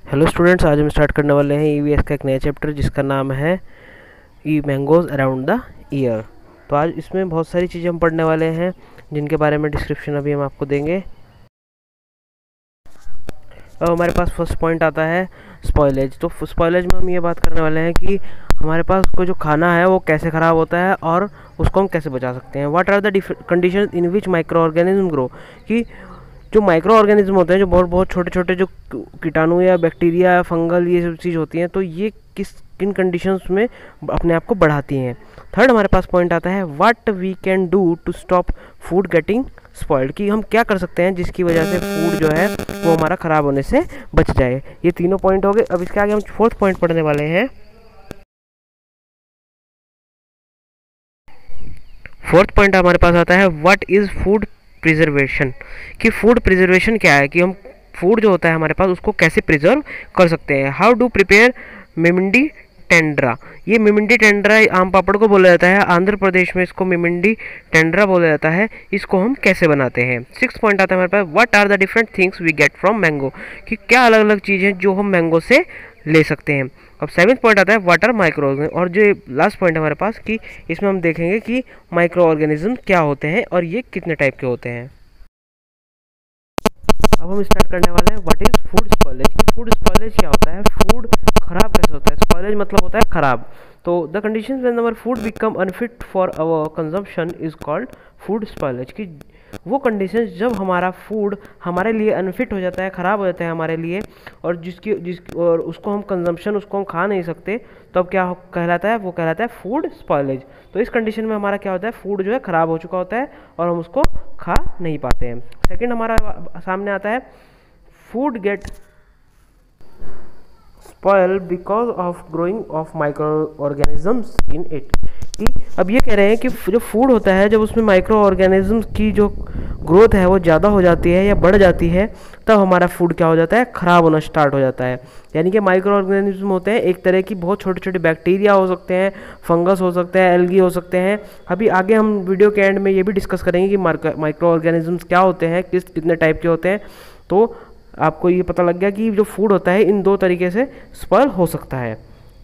Hello students, आज हम start करने वाले हैं ईवीएस का एक नया चैप्टर जिसका नाम है ई मैंगोज अराउंड द ईयर। तो आज इसमें बहुत सारी चीज़ें हम पढ़ने वाले हैं जिनके बारे में डिस्क्रिप्शन अभी हम आपको देंगे। अब हमारे पास फर्स्ट पॉइंट आता है स्पॉइलेज। तो स्पॉइलेज में हम ये बात करने वाले हैं कि हमारे पास कोई जो खाना है वो कैसे ख़राब होता है और उसको हम कैसे बचा सकते हैं। What are the condition in which microorganism grow, कि जो माइक्रो ऑर्गेनिज्म होते हैं, जो बहुत बहुत छोटे छोटे जो कीटाणु या बैक्टीरिया या फंगल ये सब चीज़ होती हैं, तो ये किन कंडीशंस में अपने आप को बढ़ाती हैं। थर्ड हमारे पास पॉइंट आता है what we can do to stop food getting spoiled, कि हम क्या कर सकते हैं जिसकी वजह से फूड जो है वो हमारा ख़राब होने से बच जाए। ये तीनों पॉइंट हो गए। अब इसके आगे हम फोर्थ पॉइंट पढ़ने वाले हैं। फोर्थ पॉइंट हमारे पास आता है व्हाट इज़ फूड प्रिजर्वेशन, कि फूड प्रिजर्वेशन क्या है, कि हम फूड जो होता है हमारे पास उसको कैसे प्रिजर्व कर सकते हैं। How do prepare mamidi tandra, ये मिमिंडी टेंड्रा आम पापड़ को बोला जाता है, आंध्र प्रदेश में इसको मिमिंडी टेंड्रा बोला जाता है। इसको हम कैसे बनाते हैं। सिक्स पॉइंट आता है हमारे पास what are the different things we get from mango, कि क्या अलग अलग चीज़ें जो हम मैंगो से ले सकते हैं। अब सेवन्थ पॉइंट आता है व्हाट आर माइक्रो ऑर्गेनिज्म, और जो लास्ट पॉइंट है हमारे पास कि इसमें हम देखेंगे कि माइक्रो ऑर्गेनिज्म क्या होते हैं और ये कितने टाइप के होते हैं। अब हम स्टार्ट करने वाले हैं व्हाट इज फूड स्पॉइलेज, कि फूड स्पॉइलेज क्या होता है, फूड खराब कैसे होता है। स्पॉइलेज मतलब होता है खराब। तो the conditions when our food become unfit for our consumption is called food spoilage, कि वो कंडीशंस जब हमारा फूड हमारे लिए अनफिट हो जाता है, ख़राब हो जाता है हमारे लिए, और और उसको हम कंजम्पशन उसको हम खा नहीं सकते, तो अब क्या कहलाता है, वो कहलाता है फूड स्पॉइलेज। तो इस कंडीशन में हमारा क्या होता है, फूड जो है ख़राब हो चुका होता है और हम उसको खा नहीं पाते हैं। सेकंड हमारा सामने आता है food get spoil because of growing of microorganisms in it, कि अब ये कह रहे हैं कि जो फूड होता है जब उसमें माइक्रो ऑर्गेनिजम्स की जो ग्रोथ है वो ज़्यादा हो जाती है या बढ़ जाती है, तब हमारा फूड क्या हो जाता है, ख़राब होना स्टार्ट हो जाता है। यानी कि माइक्रो ऑर्गेनिज्म होते हैं एक तरह की बहुत छोटे छोटे बैक्टीरिया हो सकते हैं, फंगस हो सकते हैं, एल्गी हो सकते हैं। अभी आगे हम वीडियो के एंड में ये भी डिस्कस करेंगे कि माइक्रो ऑर्गेनिजम्स क्या होते हैं, कितने टाइप के होते हैं। तो आपको ये पता लग गया कि जो फूड होता है इन दो तरीके से स्पॉइल हो सकता है।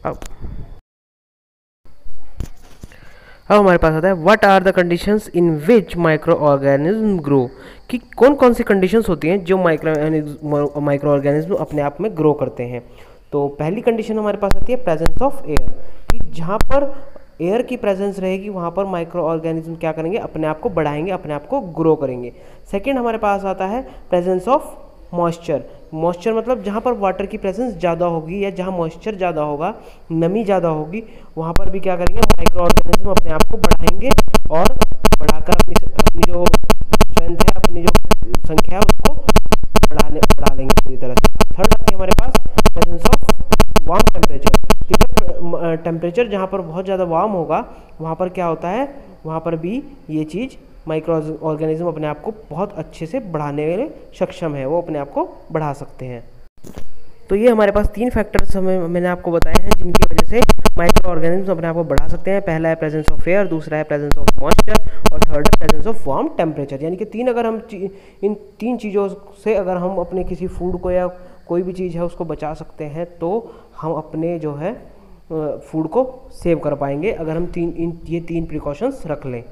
अब हमारे पास आता है what are the conditions in which microorganism grow, कि कौन कौन सी कंडीशंस होती हैं जो माइक्रो ऑर्गेनिज्म अपने आप में ग्रो करते हैं। तो पहली कंडीशन हमारे पास आती है प्रेजेंस ऑफ एयर, कि जहाँ पर एयर की प्रेजेंस रहेगी वहाँ पर माइक्रो ऑर्गेनिज्म क्या करेंगे, अपने आप को बढ़ाएंगे, अपने आप को ग्रो करेंगे। सेकेंड हमारे पास आता है प्रेजेंस ऑफ मॉइस्चर। मॉइस्चर मतलब जहाँ पर वाटर की प्रेजेंस ज़्यादा होगी या जहाँ मॉइस्चर ज़्यादा होगा, नमी ज़्यादा होगी, वहाँ पर भी क्या करेंगे, माइक्रो ऑर्गेनिज्म अपने आप को बढ़ाएंगे और बढ़ाकर अपनी जो स्ट्रेंथ है, अपनी जो संख्या है उसको बढ़ा लेंगे पूरी तरह से। थर्ड आती है हमारे पास प्रेजेंस ऑफ वार्म टेम्परेचर, कि जब टेम्परेचर जहाँ पर बहुत ज़्यादा वार्म होगा वहाँ पर क्या होता है, वहाँ पर भी ये चीज़ माइक्रो ऑर्गेनिज्म अपने आप को बहुत अच्छे से बढ़ाने में सक्षम है, वो अपने आप को बढ़ा सकते हैं। तो ये हमारे पास तीन फैक्टर्स मैंने आपको बताए हैं जिनकी वजह से माइक्रो ऑर्गेनिज्म अपने आप को बढ़ा सकते हैं। पहला है प्रेजेंस ऑफ एयर, दूसरा है प्रेजेंस ऑफ मॉइस्चर, और थर्ड है प्रेजेंस ऑफ वार्म टेम्परेचर। यानी कि इन तीन चीज़ों से अगर हम अपने किसी फूड को या कोई भी चीज़ है उसको बचा सकते हैं, तो हम अपने जो है फूड को सेव कर पाएंगे अगर हम ये तीन प्रिकॉशंस रख लें।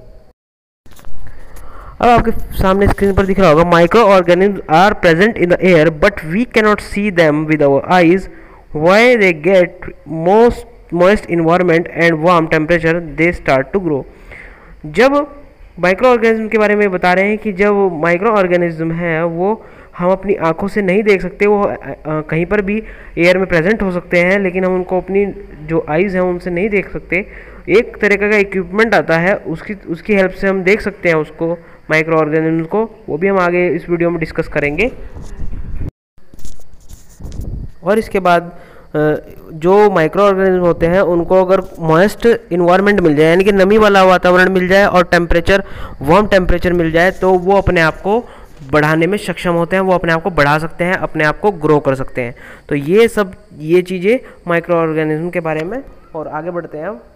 अब आपके सामने स्क्रीन पर दिख रहा होगा microorganism are present in the air but we cannot see them with our eyes, why they get most environment and warm temperature they start to grow. जब माइक्रो ऑर्गेनिज्म के बारे में बता रहे हैं कि जब माइक्रो ऑर्गेनिज्म है वो हम अपनी आंखों से नहीं देख सकते, वो कहीं पर भी एयर में प्रेजेंट हो सकते हैं, लेकिन हम उनको अपनी जो आइज़ हैं उनसे नहीं देख सकते। एक तरीके का इक्विपमेंट आता है, उसकी हेल्प से हम देख सकते हैं उसको, माइक्रो ऑर्गेनिज्म को। वो भी हम आगे इस वीडियो में डिस्कस करेंगे। और इसके बाद जो माइक्रो ऑर्गेनिज्म होते हैं उनको अगर मॉइस्ट इन्वायरमेंट मिल जाए, यानी कि नमी वाला वातावरण मिल जाए और टेम्परेचर वार्म टेम्परेचर मिल जाए, तो वो अपने आप को बढ़ाने में सक्षम होते हैं, वो अपने आप को बढ़ा सकते हैं, अपने आप को ग्रो कर सकते हैं। तो ये चीज़ें माइक्रो ऑर्गेनिज्म के बारे में। और आगे बढ़ते हैं अब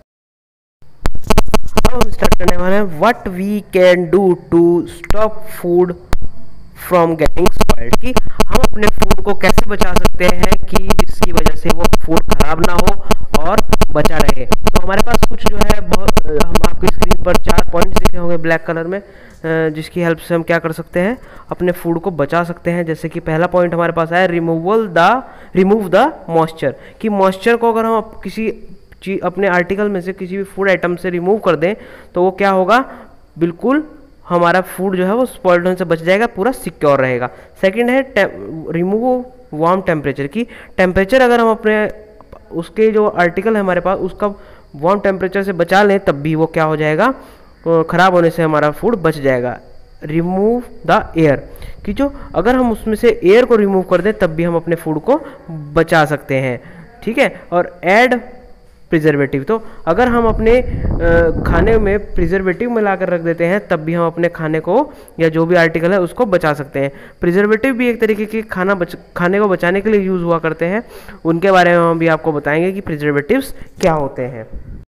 हम स्टार्ट करने वाले हैं what we can do to stop food from getting spoiled, कि हम अपने फूड को कैसे बचा सकते हैं कि जिसकी वजह से वो फूड खराब ना हो और बचा रहे। तो हमारे पास कुछ जो है बहुत, हम आपकी स्क्रीन पर 4 पॉइंट्स दिखे होंगे ब्लैक कलर में, जिसकी हेल्प से हम क्या कर सकते हैं, अपने फूड को बचा सकते हैं। जैसे कि पहला पॉइंट हमारे पास है रिमूव द मॉइस्चर, कि मॉइस्चर को अगर हम किसी चीज अपने आर्टिकल में से किसी भी फूड आइटम से रिमूव कर दें तो वो क्या होगा, बिल्कुल हमारा फूड जो है वो स्पॉइल्ड होने से बच जाएगा, पूरा सिक्योर रहेगा। सेकंड है रिमूव वार्म टेम्परेचर, की टेम्परेचर अगर हम अपने उसके जो आर्टिकल है हमारे पास उसका वार्म टेम्परेचर से बचा लें तब भी वो क्या हो जाएगा, ख़राब होने से हमारा फूड बच जाएगा। रिमूव द एयर, कि जो अगर हम उसमें से एयर को रिमूव कर दें तब भी हम अपने फूड को बचा सकते हैं, ठीक है। और ऐड प्रिजर्वेटिव, तो अगर हम अपने खाने में प्रिजर्वेटिव मिलाकर रख देते हैं तब भी हम अपने खाने को या जो भी आर्टिकल है उसको बचा सकते हैं। प्रिजर्वेटिव भी एक तरीके के खाने को बचाने के लिए यूज़ हुआ करते हैं, उनके बारे में हम भी आपको बताएंगे कि प्रिजर्वेटिव्स क्या होते हैं।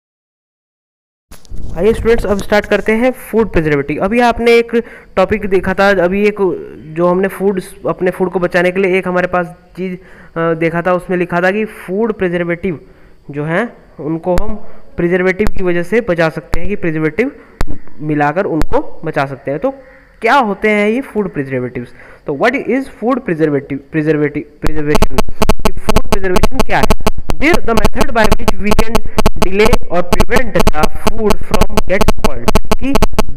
आइए स्टूडेंट्स, अब स्टार्ट करते हैं फूड प्रिजर्वेटिव। अभी आपने एक टॉपिक देखा था, अभी एक जो हमने अपने फूड को बचाने के लिए एक हमारे पास चीज़ देखा था, उसमें लिखा था कि फूड प्रिजर्वेटिव जो हैं उनको हम प्रिजर्वेटिव की वजह से बचा सकते हैं, कि प्रिजर्वेटिव मिलाकर उनको बचा सकते हैं। तो क्या होते हैं ये फूड प्रिजर्वेटिव्स? तो what is food preservation, food preservation क्या है? The method by which we can delay और prevent the food from get spoiled, कि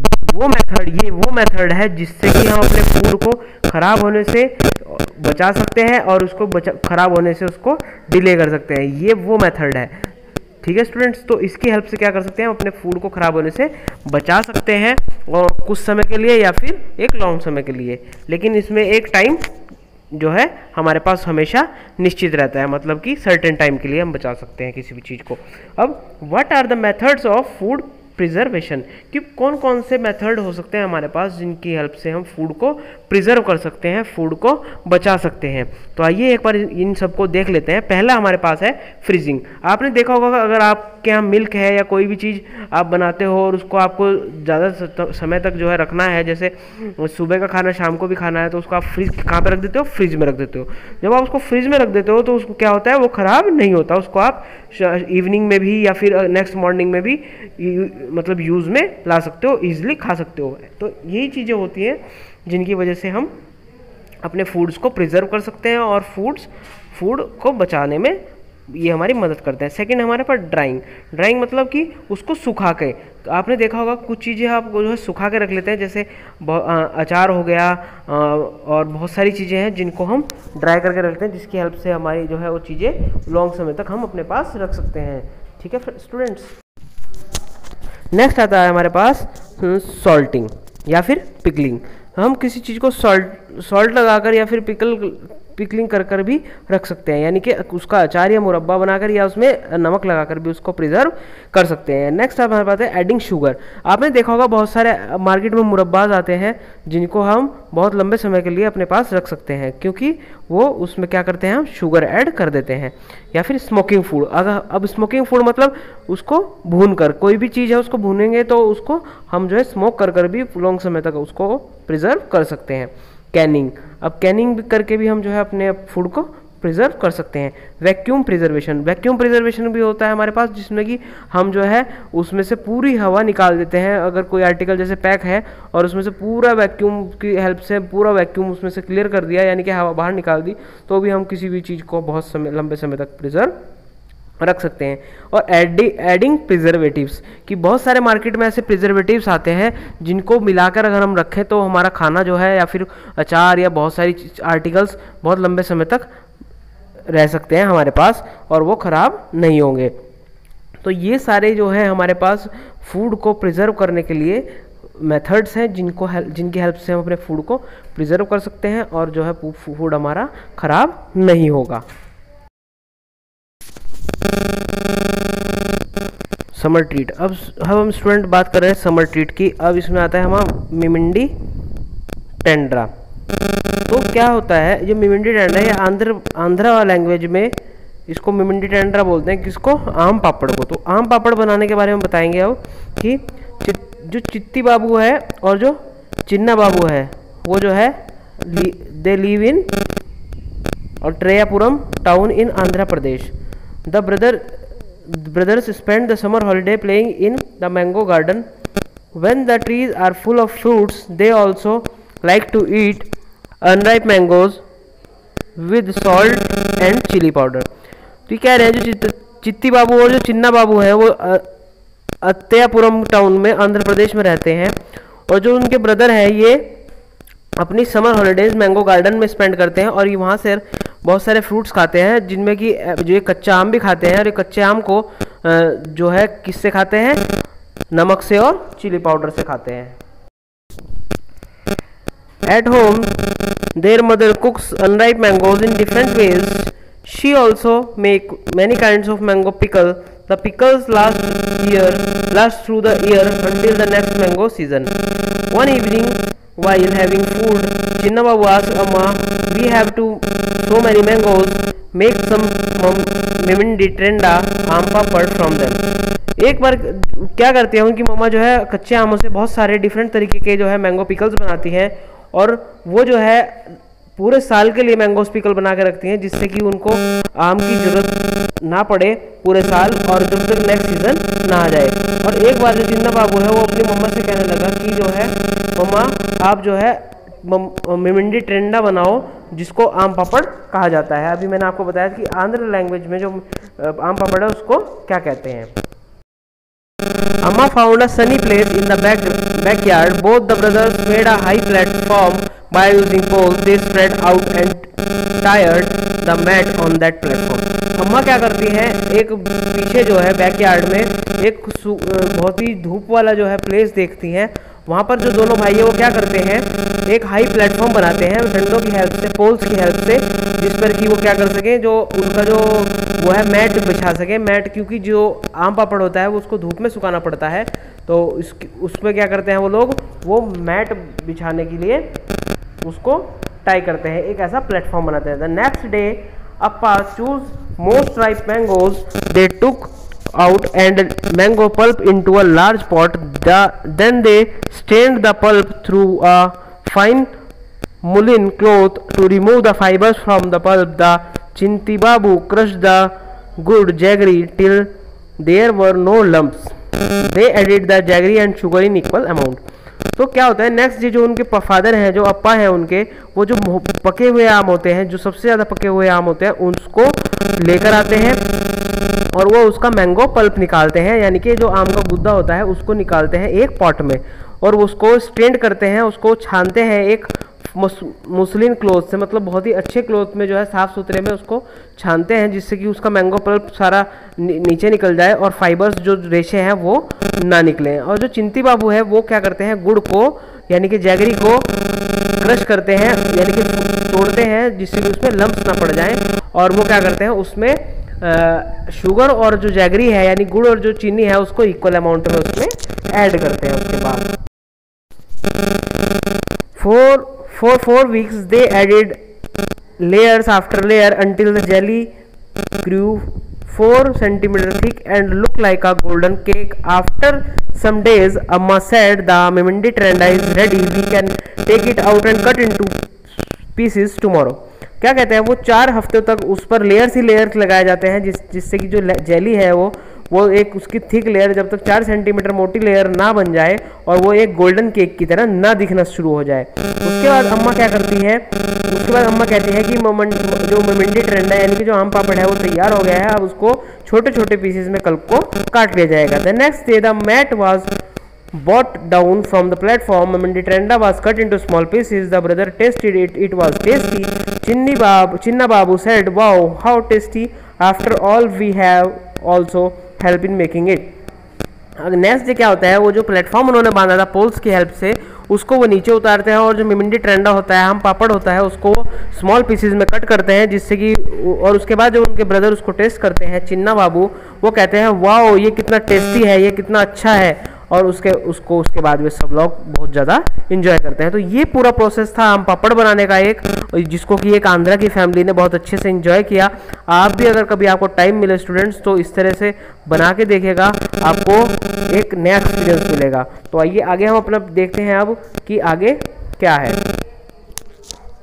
ये वो मेथड है जिससे कि हम अपने फूड को खराब होने से बचा सकते हैं और उसको खराब होने से उसको डिले कर सकते हैं। ये वो मेथड है, ठीक है स्टूडेंट्स। तो इसकी हेल्प से क्या कर सकते हैं, हम अपने फूड को खराब होने से बचा सकते हैं, और कुछ समय के लिए या फिर एक लॉन्ग समय के लिए, लेकिन इसमें एक टाइम जो है हमारे पास हमेशा निश्चित रहता है, मतलब कि सर्टेन टाइम के लिए हम बचा सकते हैं किसी भी चीज़ को। अब what are the methods of food preservation, कि कौन कौन से मेथड हो सकते हैं हमारे पास जिनकी हेल्प से हम फूड को प्रिजर्व कर सकते हैं, फूड को बचा सकते हैं। तो आइए एक बार इन सबको देख लेते हैं। पहला हमारे पास है फ्रीजिंग। आपने देखा होगा अगर आपके यहाँ मिल्क है या कोई भी चीज़ आप बनाते हो और उसको आपको ज़्यादा समय तक जो है रखना है, जैसे सुबह का खाना शाम को भी खाना है, तो उसको आप फ्रिज कहाँ पर रख देते हो, फ्रिज में रख देते हो। जब आप उसको फ्रिज में रख देते हो तो उसको क्या होता है, वो ख़राब नहीं होता, उसको आप इवनिंग में भी या फिर नेक्स्ट मॉर्निंग में भी मतलब यूज़ में ला सकते हो, ईजिली खा सकते हो। तो यही चीज़ें होती हैं जिनकी वजह से हम अपने फूड्स को प्रिजर्व कर सकते हैं और फूड को बचाने में ये हमारी मदद करते हैं। सेकंड हमारे पास ड्राइंग मतलब कि उसको सुखा के, आपने देखा होगा कुछ चीज़ें आप जो है सुखा के रख लेते हैं, जैसे अचार हो गया और बहुत सारी चीज़ें हैं जिनको हम ड्राई करके रखते हैं, जिसकी हेल्प से हमारी जो है वो चीज़ें लॉन्ग समय तक हम अपने पास रख सकते हैं, ठीक है स्टूडेंट्स। नेक्स्ट आता है हमारे पास सॉल्टिंग या फिर पिकलिंग। हम किसी चीज़ को सॉल्ट लगाकर या फिर पिकलिंग कर भी रख सकते हैं, यानी कि उसका अचार या मुरब्बा बनाकर या उसमें नमक लगाकर भी उसको प्रिजर्व कर सकते हैं। नेक्स्ट हमारे पास है एडिंग शुगर। आपने देखा होगा बहुत सारे मार्केट में मुरब्बाज आते हैं जिनको हम बहुत लंबे समय के लिए अपने पास रख सकते हैं, क्योंकि वो उसमें क्या करते हैं, हम शुगर ऐड कर देते हैं। या फिर स्मोकिंग फूड, अब स्मोकिंग फूड मतलब उसको भून कर, कोई भी चीज़ है उसको भूनेंगे तो उसको हम जो है स्मोक कर भी लॉन्ग समय तक उसको प्रिजर्व कर सकते हैं। कैनिंग, अब कैनिंग करके भी हम जो है अपने फूड को प्रिजर्व कर सकते हैं। वैक्यूम प्रिजर्वेशन भी होता है हमारे पास, जिसमें कि हम जो है उसमें से पूरी हवा निकाल देते हैं। अगर कोई आर्टिकल जैसे पैक है और उसमें से पूरा वैक्यूम की हेल्प से पूरा वैक्यूम उसमें से क्लियर कर दिया, यानी कि हवा बाहर निकाल दी, तो भी हम किसी भी चीज़ को बहुत लंबे समय तक प्रिजर्व रख सकते हैं। और एडिंग प्रिजर्वेटिव्स, कि बहुत सारे मार्केट में ऐसे प्रिजर्वेटिव्स आते हैं जिनको मिलाकर अगर हम रखें तो हमारा खाना जो है या फिर अचार या बहुत सारी आर्टिकल्स बहुत लंबे समय तक रह सकते हैं हमारे पास और वो ख़राब नहीं होंगे। तो ये सारे जो है हमारे पास फूड को प्रिजर्व करने के लिए मेथड्स हैं जिनकी हेल्प से हम अपने फूड को प्रिजर्व कर सकते हैं और जो है फूड हमारा ख़राब नहीं होगा। समर ट्रीट, अब हम स्टूडेंट बात कर रहे हैं समर ट्रीट की। अब इसमें आता है हमारा मिमिंडी टेंड्रा। तो क्या होता है, जो मिमिंडी टेंड्रा है, आंध्रा लैंग्वेज में इसको मिमिंडी टेंड्रा बोलते हैं, किसको, आम पापड़ को। तो आम पापड़ बनाने के बारे में बताएंगे अब कि जो चित्ती बाबू है और जो चिन्ना बाबू है वो जो है दे लिव इन और Treyapuram town in Andhra Pradesh. The brothers spend the summer holiday playing in the mango garden. When the trees are full of fruits, they also like to eat unripe mangoes with salt and chili powder. तो ये कह रहे हैं जो चित्ती बाबू और जो चिन्ना बाबू हैं वो अत्तयापुरम टाउन में आंध्र प्रदेश में रहते हैं, और जो उनके ब्रदर हैं ये अपनी समर हॉलीडेज मैंगो गार्डन में स्पेंड करते हैं और ये वहाँ से बहुत सारे फ्रूट्स खाते हैं, जिनमें कि जो ये कच्चा आम भी खाते हैं, और ये कच्चे आम को जो है किससे खाते हैं, नमक से और चिली पाउडर से खाते हैं। At home their mother cooks unripe mangoes in different ways. She also make many kinds of mango pickle. The pickles last through the year until the next mango season. One evening while having food, Chinna Babu asked Amma, we have so many mangoes, make some mimindi trenda आम पापड़ from them. एक बार क्या करती है उनकी मम्मा जो है कच्चे आमों से बहुत सारे डिफरेंट तरीके के जो है मैंगो पिकल्स बनाती हैं, और वो जो है पूरे साल के लिए मैंगो पिकल बना के रखती हैं, जिससे कि उनको आम की जरूरत ना पड़े पूरे साल और जब तक नेक्स्ट सीजन ना आ जाए। और एक बार जो चिन्ना बाबू है वो अपनी मम्मा से कहने लगा कि जो है मम्मा आप जो है मिमिंडी ट्रेंडा बनाओ, जिसको आम पापड़ कहा जाता है। अभी मैंने आपको बताया कि आंध्र लैंग्वेज में जो आम पापड़ है उसको क्या कहते हैं। Amma found a sunny place in the backyard. Both the brothers made a high platform by using poles. They spread out and tied the mat on that platform. अम्मा क्या करती हैं, एक पीछे जो है बैकयार्ड में एक बहुत ही धूप वाला जो है प्लेस देखती हैं। वहाँ पर जो दोनों भाई है वो क्या करते हैं, एक हाई प्लेटफॉर्म बनाते हैं डंडों की हेल्प से, पोल्स की हेल्प से, जिस पर कि वो क्या कर सके, जो उनका जो वो है मैट बिछा सके। मैट क्योंकि जो आम पापड़ होता है वो उसको धूप में सुखाना पड़ता है, तो उसमें क्या करते हैं वो लोग, वो मैट बिछाने के लिए उसको टाई करते हैं, एक ऐसा प्लेटफॉर्म बनाते हैं। The next day Appa choose most ripe mangoes. They took out and mango pulp into a large pot. Then they strained the pulp through a fine mulin cloth to remove the fibers from the pulp. The Chinti Babu crushed the good jaggery till there were no lumps. They added the jaggery and sugar in equal amount. तो क्या होता है next day जो उनके father हैं, जो अप्पा हैं उनके, वो जो पके हुए आम होते हैं, जो सबसे ज़्यादा पके हुए आम होते हैं, उसको लेकर आते हैं और वो उसका मैंगो पल्प निकालते हैं, यानी कि जो आम का गुद्दा होता है उसको निकालते हैं एक पॉट में, और उसको स्ट्रेंड करते हैं, उसको छानते हैं एक मुस्लिन क्लोथ से, मतलब बहुत ही अच्छे क्लोथ में जो है साफ़ सुथरे में उसको छानते हैं, जिससे कि उसका मैंगो पल्प सारा नीचे निकल जाए और फाइबर्स जो रेशे हैं वो ना निकलें। और जो चिंती बाबू है वो क्या करते हैं, गुड़ को यानी कि जैगरी को क्रश करते हैं, यानी कि तोड़ते हैं, जिससे कि उसमें लम्प्स ना पड़ जाएं, और वो क्या करते हैं उसमें शुगर और जो जैगरी है यानी गुड़ और जो चीनी है उसको इक्वल अमाउंट में उसमें ऐड करते हैं। उसके बाद for 4 weeks they added layers after layer until the jelly grew 4 centimeter thick and looked like a golden cake. After some days Amma said the Mimindi trenda is ready, we can take it out and cut into pieces tomorrow. क्या कहते हैं वो 4 हफ्ते तक उस पर layers ही layers लगाए जाते हैं, जिससे कि जो जेली है वो एक उसकी थिक लेयर जब तक 4 सेंटीमीटर मोटी लेयर ना बन जाए और वो एक गोल्डन केक की तरह ना दिखना शुरू हो जाए। उसके बाद अम्मा क्या करती है, उसके बाद अम्मा कहती है कि जो मिमिंडी ट्रेंडा यानी कि जो आम पापड़ है वो तैयार हो गया है, अब उसको छोटे छोटे पीसेस में कल को काट लिया जाएगा। The next day the mat was brought down from the platform. Mimindi trenda was cut into small pieces. The brother tasted it. It was tasty. Chinna Babu said, "Wow, how tasty! After all, we have also help in making it." Next day क्या होता है, वो जो platform उन्होंने बांधा था poles की help से, उसको वो नीचे उतारते हैं और जो मिमिंडी ट्रेंडा होता है, आम पापड़ होता है, उसको स्मॉल पीसेस में कट करते हैं, जिससे कि और उसके बाद जब उनके ब्रदर उसको टेस्ट करते हैं, चिन्ना बाबू, वो कहते हैं वाओ ये कितना टेस्टी है, ये कितना अच्छा है, और उसके बाद वे सब लोग बहुत ज़्यादा इन्जॉय करते हैं। तो ये पूरा प्रोसेस था आम पापड़ बनाने का एक, जिसको कि एक आंध्रा की फैमिली ने बहुत अच्छे से इन्जॉय किया। आप भी अगर कभी आपको टाइम मिले स्टूडेंट्स, तो इस तरह से बना के देखेगा, आपको एक नया एक्सपीरियंस मिलेगा। तो आइए आगे हम अपना देखते हैं अब कि आगे क्या है।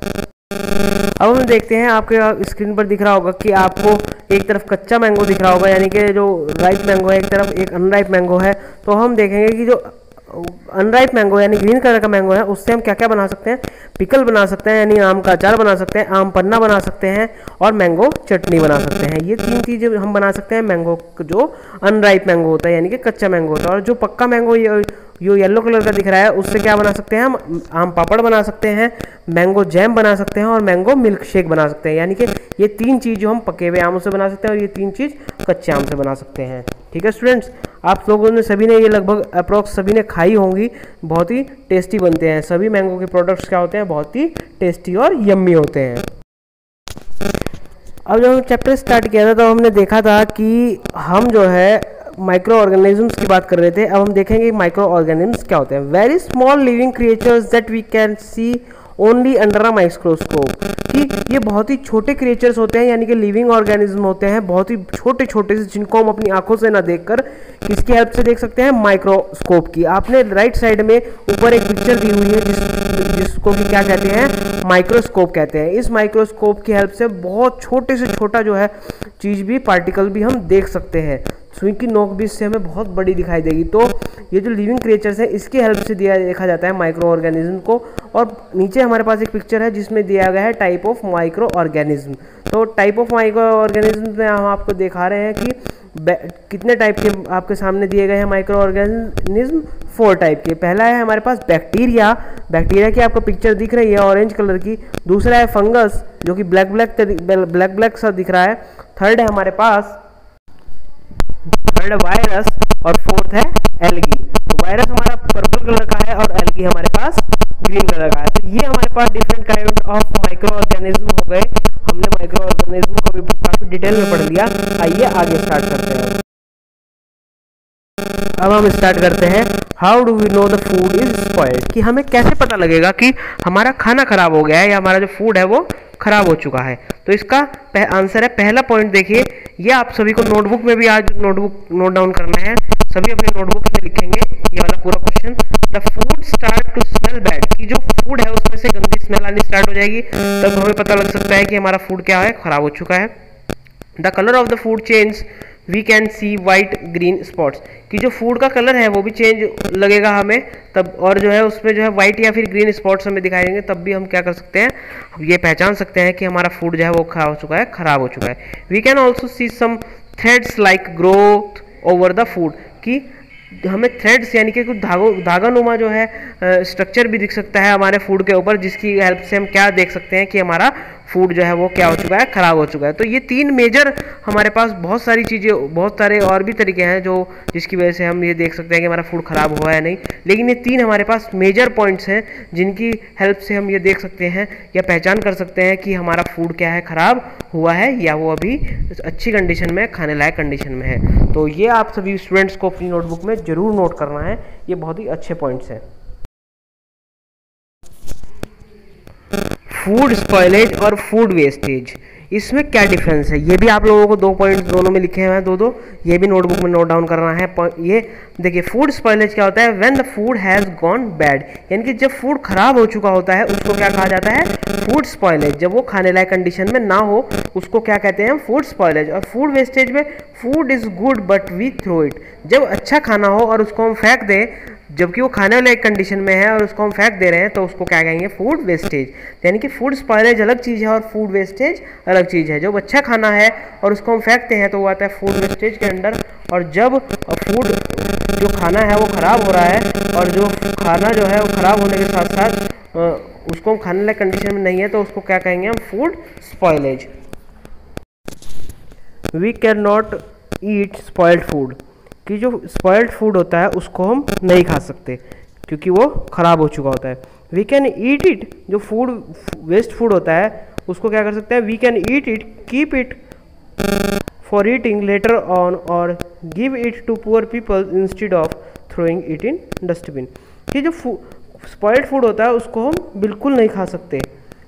अब हम देखते हैं, आपके स्क्रीन पर दिख रहा होगा कि आपको एक तरफ कच्चा मैंगो दिख रहा होगा, यानी कि जो राइप मैंगो है, एक तरफ एक अनराइप मैंगो है। तो हम देखेंगे कि जो अनराइप मैंगो यानी ग्रीन कलर का मैंगो है, उससे हम क्या क्या बना सकते हैं। पिकल बना सकते हैं, यानी आम का अचार बना सकते हैं, आम पन्ना बना सकते हैं, और मैंगो चटनी बना सकते हैं। ये 3 चीज़ें हम बना सकते हैं मैंगो, जो अनराइप मैंगो होता है यानी कि कच्चा मैंगो होता है। और जो पक्का मैंगो जो येलो कलर का दिख रहा है, उससे क्या बना सकते हैं हम, आम पापड़ बना सकते हैं, मैंगो जैम बना सकते हैं, और मैंगो मिल्क शेक बना सकते हैं। यानी कि ये 3 चीज़ जो हम पके हुए आमों से बना सकते हैं, और ये 3 चीज़ कच्चे आम से बना सकते हैं। ठीक है स्टूडेंट्स, आप लोगों ने सभी ने ये लगभग अप्रॉक्स सभी ने खाई होंगी, बहुत ही टेस्टी बनते हैं। सभी मैंगो के प्रोडक्ट्स क्या होते हैं, बहुत ही टेस्टी और यम्मी होते हैं। अब जब हम चैप्टर स्टार्ट किया था तो हमने देखा था कि हम जो है माइक्रो ऑर्गेनिजम्स की बात कर रहे थे। अब हम देखेंगे माइक्रो ऑर्गेनिजम्स क्या होते हैं। Very small living creatures that we can see only under a microscope, कि ये बहुत ही छोटे क्रिएचर्स होते हैं, यानी कि लिविंग ऑर्गेनिज्म होते हैं, बहुत ही छोटे छोटे से, जिनको हम अपनी आंखों से ना देखकर किसकी हेल्प से देख सकते हैं, माइक्रोस्कोप की। आपने राइट साइड में ऊपर एक पिक्चर दी हुई है जिसको कि क्या कहते हैं, माइक्रोस्कोप कहते हैं। इस माइक्रोस्कोप की हेल्प से बहुत छोटे से छोटा जो है चीज़ भी, पार्टिकल भी हम देख सकते हैं। सुई की नोक भी इससे हमें बहुत बड़ी दिखाई देगी। तो ये जो लिविंग क्रिएचर्स हैं, इसकी हेल्प से देखा जाता है माइक्रो ऑर्गेनिज्म को। और नीचे हमारे पास एक पिक्चर है जिसमें दिया गया है टाइप ऑफ माइक्रो ऑर्गेनिज्म। तो टाइप ऑफ माइक्रो ऑर्गेनिज्म में हम आपको दिखा रहे हैं कि कितने टाइप के आपके सामने दिए गए हैं माइक्रो ऑर्गेनिज्म, 4 टाइप के। पहला है हमारे पास बैक्टीरिया, बैक्टीरिया की आपको पिक्चर दिख रही है ऑरेंज कलर की। दूसरा है फंगस, जो कि ब्लैक ब्लैक सा दिख रहा है। थर्ड है हमारे पास वायरस, और 4th है एल्गी। तो वायरस हमारा पर्पल कलर का है और एल्गी हमारे पास ग्रीन कलर का है। तो ये हमारे पास different kind of microorganism हो गए। हमने माइक्रो ऑर्गेनिज्म को भी काफी डिटेल में पढ़ लिया। आइए आगे स्टार्ट करते हैं। अब हम स्टार्ट करते हैं, how do we know the food is spoiled, कि हमें कैसे पता लगेगा कि हमारा खाना खराब हो गया है या हमारा जो फूड है वो खराब हो चुका है। तो इसका आंसर है, पहला पॉइंट देखिए, ये आप सभी को नोटबुक में भी आज नोट डाउन करना है। सभी अपने नोटबुक में लिखेंगे ये वाला पूरा question. The food start to smell bad, कि जो फूड है उसमें से गंदी स्मेल आनी स्टार्ट हो जाएगी, तब हमें पता लग सकता है कि हमारा फूड क्या है, खराब हो चुका है। The colour of the food change, we can see white green spots, कि जो फूड का कलर है वो भी चेंज लगेगा हमें तब, और जो है उसमें जो है वाइट या फिर ग्रीन स्पॉट्स हमें दिखाई देंगे, तब भी हम क्या कर सकते हैं, ये पहचान सकते हैं कि हमारा फूड जो है वो खराब हो चुका है। We can also see some threads like growth over the food, कि हमें थ्रेड्स यानी कि कुछ धागा नुमा जो है स्ट्रक्चर भी दिख सकता है हमारे फूड के ऊपर, जिसकी हेल्प से हम क्या देख सकते हैं कि हमारा फूड जो है वो क्या हो चुका है, खराब हो चुका है। तो ये 3 मेजर हमारे पास, बहुत सारी चीज़ें, बहुत सारे और भी तरीके हैं जो जिसकी वजह से हम ये देख सकते हैं कि हमारा फूड खराब हुआ है नहीं, लेकिन ये 3 हमारे पास मेजर पॉइंट्स हैं जिनकी हेल्प से हम ये देख सकते हैं या पहचान कर सकते हैं कि हमारा फूड क्या है, खराब हुआ है या वो अभी अच्छी कंडीशन में, खाने लायक कंडीशन में है। तो ये आप सभी स्टूडेंट्स को अपनी नोटबुक में जरूर नोट करना है, ये बहुत ही अच्छे पॉइंट्स हैं। फूड स्पॉइलेज और फूड वेस्टेज, इसमें क्या डिफरेंस है, ये भी आप लोगों को 2 पॉइंट्स दोनों में लिखे हुए हैं, दो ये भी नोटबुक में नोट डाउन करना है। ये देखिए, फूड स्पॉइलेज क्या होता है, when the food has gone bad, यानी कि जब फूड खराब हो चुका होता है उसको क्या कहा जाता है, फूड स्पॉइलेज। जब वो खाने लायक कंडीशन में ना हो उसको क्या कहते हैं, फूड स्पॉइलेज। और फूड वेस्टेज में, food is good but we throw it, जब अच्छा खाना हो और उसको हम फेंक दें जबकि वो खाने वाले एक कंडीशन में है और उसको हम फेंक दे रहे हैं, तो उसको क्या कहेंगे, फूड वेस्टेज। यानी कि फूड स्पॉइलेज अलग चीज़ है और फूड वेस्टेज अलग चीज़ है। जब अच्छा खाना है और उसको हम फेंकते हैं तो वो आता है फूड वेस्टेज के अंडर, और जब फूड जो खाना है वो ख़राब हो रहा है और जो खाना जो है वो ख़राब होने के साथ साथ उसको हम खाने लायक कंडीशन में नहीं है, तो उसको क्या कहेंगे हम, food spoilage. We can not eat spoiled food, कि जो स्पॉइल्ड फूड होता है उसको हम नहीं खा सकते क्योंकि वो ख़राब हो चुका होता है। वी कैन ईट इट, जो फूड वेस्ट फूड होता है उसको क्या कर सकते हैं, we can eat it, keep it for eating later on, और give it to poor people instead of throwing it in dustbin. कि जो स्पॉइल्ड फूड होता है उसको हम बिल्कुल नहीं खा सकते,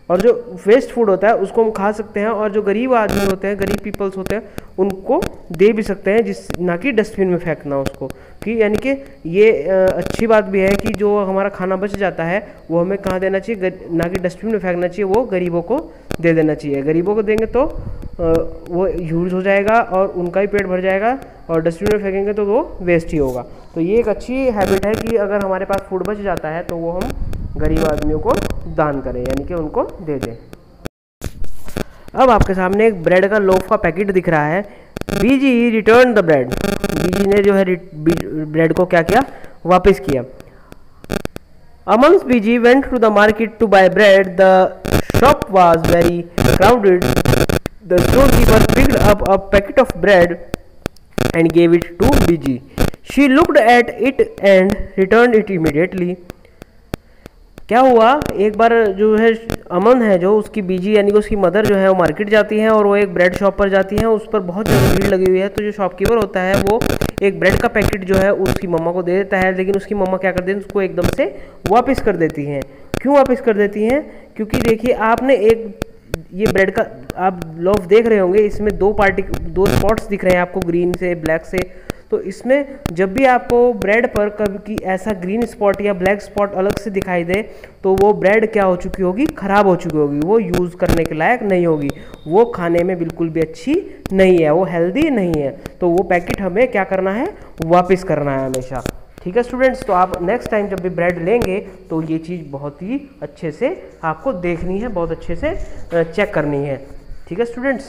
और जो वेस्ट फूड होता है उसको हम खा सकते हैं, और जो गरीब आदमी होते हैं, गरीब पीपल्स होते हैं, उनको दे भी सकते हैं, जिस ना कि डस्टबिन में फेंकना उसको। कि यानी कि ये अच्छी बात भी है कि जो हमारा खाना बच जाता है वो हमें कहाँ देना चाहिए, ना कि डस्टबिन में फेंकना चाहिए, वो गरीबों को दे देना चाहिए। गरीबों को देंगे तो वो यूज़ हो जाएगा और उनका ही पेट भर जाएगा, और डस्टबिन में फेंकेंगे तो वो वेस्ट ही होगा। तो ये एक अच्छी हैबिट है कि अगर हमारे पास फूड बच जाता है तो वो हम गरीब आदमियों को दान करें, यानी कि उनको दे दें। अब आपके सामने एक ब्रेड का लोफ का पैकेट दिख रहा है। BG return the bread, BG ने जो है ब्रेड को क्या किया, वापस किया। Amongst BG went to the market to buy bread. The shop was very crowded. The storekeeper picked up a packet of bread and gave it to BG. She looked at it and returned it immediately. क्या हुआ, एक बार जो है अमन है, जो उसकी बीजी यानी कि उसकी मदर जो है वो मार्केट जाती है और वो एक ब्रेड शॉप पर जाती है। उस पर बहुत ज़्यादा भीड़ लगी हुई है, तो जो शॉपकीपर होता है वो एक ब्रेड का पैकेट जो है उसकी मम्मा को दे देता है, लेकिन उसकी मम्मा क्या कर देती है, उसको एकदम से वापस कर देती हैं। क्यों वापस कर देती हैं? क्योंकि देखिए आपने ये ब्रेड का आप लोफ देख रहे होंगे, इसमें दो स्पॉट्स दिख रहे हैं आपको, ग्रीन से ब्लैक से। तो इसमें जब भी आपको ब्रेड पर कभी ऐसा ग्रीन स्पॉट या ब्लैक स्पॉट अलग से दिखाई दे तो वो ब्रेड क्या हो चुकी होगी, ख़राब हो चुकी होगी, वो यूज़ करने के लायक नहीं होगी, वो खाने में बिल्कुल भी अच्छी नहीं है, वो हेल्दी नहीं है। तो वो पैकेट हमें क्या करना है, वापस करना है हमेशा। ठीक है स्टूडेंट्स, तो आप नेक्स्ट टाइम जब भी ब्रेड लेंगे तो ये चीज़ बहुत ही अच्छे से आपको देखनी है, बहुत अच्छे से चेक करनी है। ठीक है स्टूडेंट्स,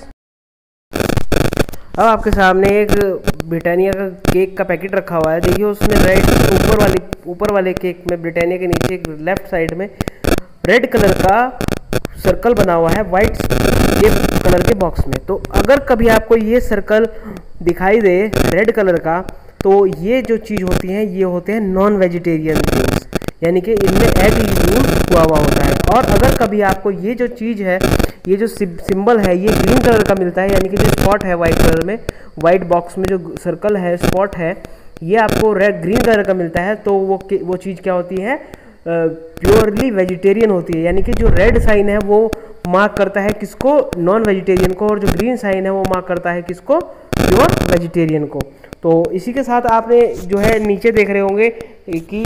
अब आपके सामने एक ब्रिटानिया का केक का पैकेट रखा हुआ है। देखिए उसमें ऊपर वाले केक में ब्रिटानिया के नीचे एक लेफ्ट साइड में रेड कलर का सर्कल बना हुआ है वाइट ये कलर के बॉक्स में। तो अगर कभी आपको ये सर्कल दिखाई दे रेड कलर का, तो ये जो चीज़ होती है ये होते हैं नॉन वेजिटेरियन थिंग्स, यानी कि इनमें एग यूज हुआ होता है। और अगर कभी आपको ये जो चीज़ है, ये जो सिंबल है ये ग्रीन कलर का मिलता है, यानी कि जो स्पॉट है वाइट कलर में, वाइट बॉक्स में जो सर्कल है स्पॉट है ये आपको ग्रीन कलर का मिलता है, तो वो चीज़ क्या होती है, प्योरली वेजिटेरियन होती है। यानी कि जो रेड साइन है वो मार्क करता है किसको, नॉन वेजिटेरियन को, और जो ग्रीन साइन है वो मार्क करता है किसको, प्योर वेजिटेरियन को। तो इसी के साथ आपने जो है नीचे देख रहे होंगे कि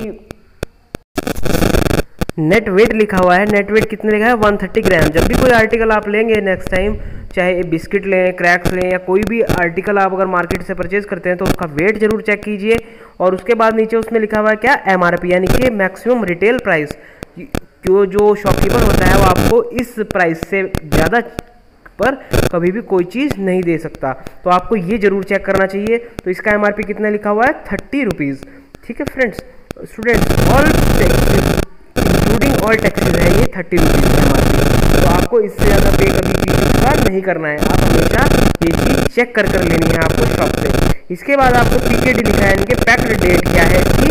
नेट वेट लिखा हुआ है। नेट वेट कितने लिखा है, 130 ग्राम। जब भी कोई आर्टिकल आप लेंगे नेक्स्ट टाइम, चाहे बिस्किट लें, क्रैक्स लें, या कोई भी आर्टिकल आप अगर मार्केट से परचेज करते हैं तो उसका वेट जरूर चेक कीजिए। और उसके बाद नीचे उसमें लिखा हुआ है क्या, MRP, यानी कि मैक्सिमम रिटेल प्राइस। जो शॉपकीपर होता है वो आपको इस प्राइस से ज़्यादा पर कभी भी कोई चीज़ नहीं दे सकता, तो आपको ये जरूर चेक करना चाहिए। तो इसका MRP कितना लिखा हुआ है, 30 रुपीज़। ठीक है friends, students all including all taxes है ये 30 रुपीज़ है MRP। तो आपको इससे ज़्यादा पे कभी चीज़ का नहीं करना है, आप हमेशा ये चीज़ चेक कर लेनी है आपको शॉप से। इसके बाद आपको PKD लिखा है, इनके पैक्ड डेट क्या है कि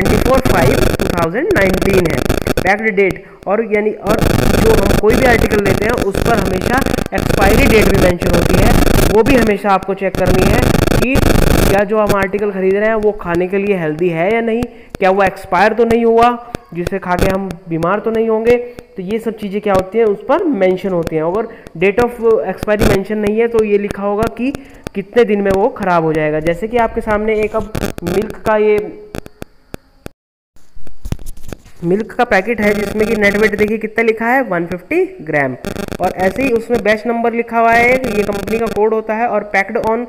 24/5/2019 है पैक्ड डेट। और यानी और जो हम कोई भी आर्टिकल लेते हैं उस पर हमेशा एक्सपायरी डेट भी मेंशन होती है, वो भी हमेशा आपको चेक करनी है कि क्या जो हम आर्टिकल खरीद रहे हैं वो खाने के लिए हेल्दी है या नहीं, क्या वो एक्सपायर तो नहीं हुआ, जिसे खा के हम बीमार तो नहीं होंगे। तो ये सब चीज़ें क्या होती हैं, उस पर मेंशन होती हैं। अगर डेट ऑफ एक्सपायरी मेंशन नहीं है तो ये लिखा होगा कि कितने दिन में वो ख़राब हो जाएगा। जैसे कि आपके सामने एक अब मिल्क का पैकेट है जिसमें कि नेट वेट देखिए कितना लिखा है, 150 ग्राम। और ऐसे ही उसमें बैच नंबर लिखा हुआ है, ये कंपनी का कोड होता है, और पैक्ड ऑन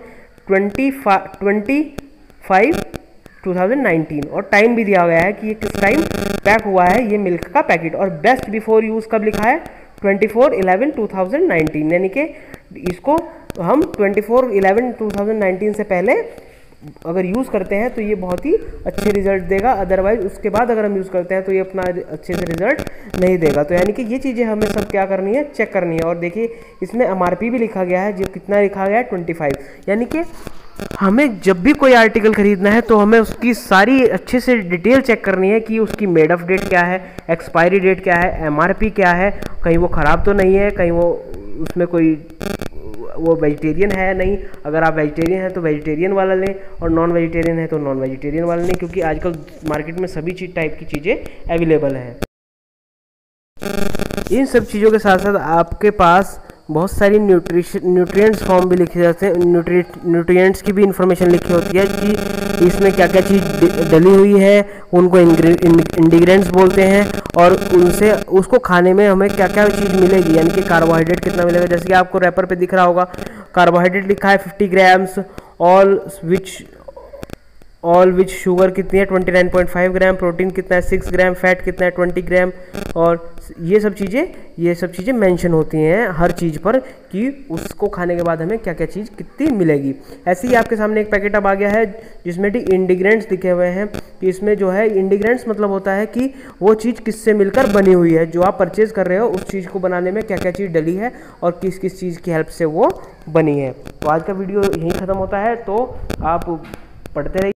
25/2019 और टाइम भी दिया गया है कि ये किस टाइम पैक हुआ है ये मिल्क का पैकेट। और बेस्ट बिफोर यूज़ कब लिखा है, 24/11/2019, यानी कि इसको हम 24/11/2019 से पहले अगर यूज़ करते हैं तो ये बहुत ही अच्छे रिजल्ट देगा, अदरवाइज उसके बाद अगर हम यूज़ करते हैं तो ये अपना अच्छे से रिजल्ट नहीं देगा। तो यानी कि ये चीज़ें हमें सब क्या करनी है, चेक करनी है। और देखिए इसमें MRP भी लिखा गया है, जो कितना लिखा गया है, 25। यानी कि हमें जब भी कोई आर्टिकल खरीदना है तो हमें उसकी सारी अच्छे से डिटेल चेक करनी है कि उसकी मेड ऑफ डेट क्या है, एक्सपायरी डेट क्या है, MRP क्या है, कहीं वो ख़राब तो नहीं है, कहीं वो उसमें कोई वो वेजिटेरियन है नहीं। अगर आप वेजिटेरियन हैं तो वेजिटेरियन वाला लें, और नॉन वेजिटेरियन है तो नॉन वेजिटेरियन वाला लें, क्योंकि आजकल मार्केट में सभी टाइप की चीज़ें अवेलेबल हैं। इन सब चीज़ों के साथ साथ आपके पास बहुत सारी न्यूट्रिएंट्स फॉर्म भी लिखे जाते हैं, न्यूट्रिएंट्स की भी इंफॉर्मेशन लिखी होती है कि इसमें क्या क्या चीज़ डली हुई है, उनको इंग्रेडिएंट्स बोलते हैं, और उनसे उसको खाने में हमें क्या क्या चीज़ मिलेगी, यानी कि कार्बोहाइड्रेट कितना मिलेगा। जैसे कि आपको रैपर पे दिख रहा होगा कार्बोहाइड्रेट लिखा है 50 ग्राम्स, ऑल विच शुगर कितनी है 29.5 ग्राम, प्रोटीन कितना है 6 ग्राम, फैट कितना है 20 ग्राम, और ये सब चीज़ें मेंशन होती हैं हर चीज़ पर कि उसको खाने के बाद हमें क्या क्या चीज़ कितनी मिलेगी। ऐसे ही आपके सामने एक पैकेट अब आ गया है जिसमें इंडिग्रेंट्स लिखे हुए हैं कि इसमें जो है इंडिग्रेंट्स मतलब होता है कि वो चीज़ किससे मिलकर बनी हुई है, जो आप परचेज़ कर रहे हो उस चीज़ को बनाने में क्या क्या चीज़ डली है और किस किस चीज़ की हेल्प से वो बनी है। तो आज का वीडियो यहीं ख़त्म होता है, तो आप पढ़ते रहिए।